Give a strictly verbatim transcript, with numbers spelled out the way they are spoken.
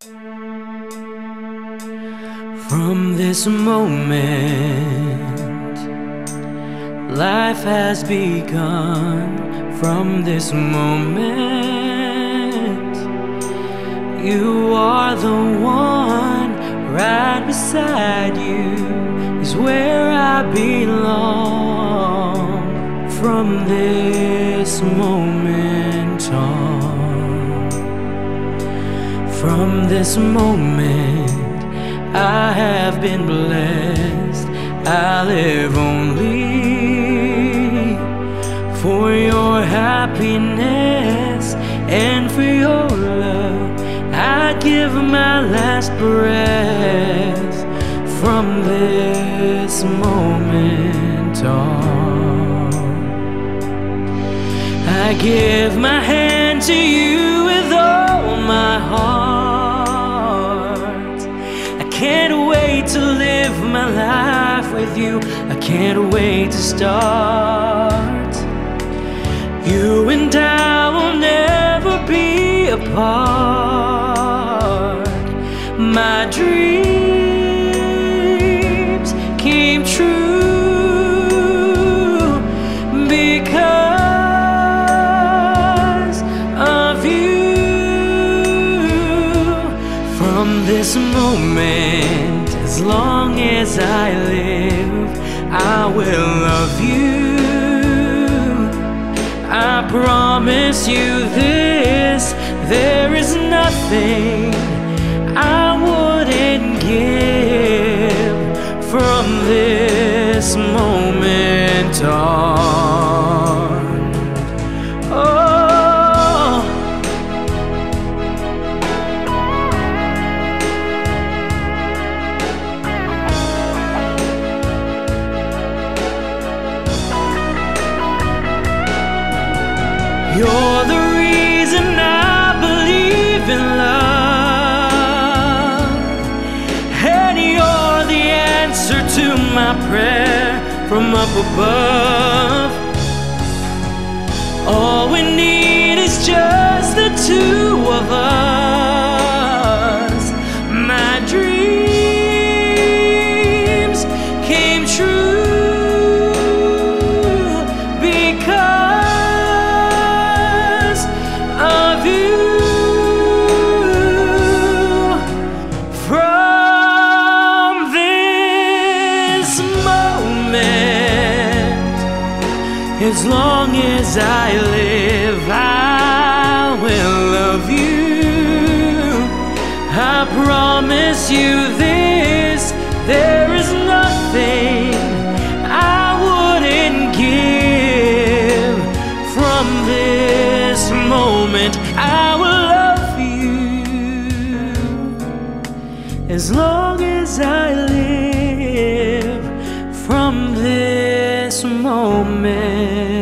From this moment, life has begun. From this moment, you are the one. Right beside you is where I belong. From this moment on, from this moment, I have been blessed. I live only for your happiness and for your love. I give my last breath. From this moment on, I give my hand to you with all my heart. I can't wait to live my life with you. I can't wait to start. You and I will never be apart. My dreams came true because of you. From this moment, as long as I live, I will love you. I promise you this, there is nothing I wouldn't give. From this moment on, oh, you're the reason I believe in love, and you're the answer to my prayer from up above. All we need is just the two of us. My dreams came true because of you. From this moment, as long as I live, I will love you. I promise you this, there is nothing I wouldn't give. From this moment, I will love you as long as I live. From this moment.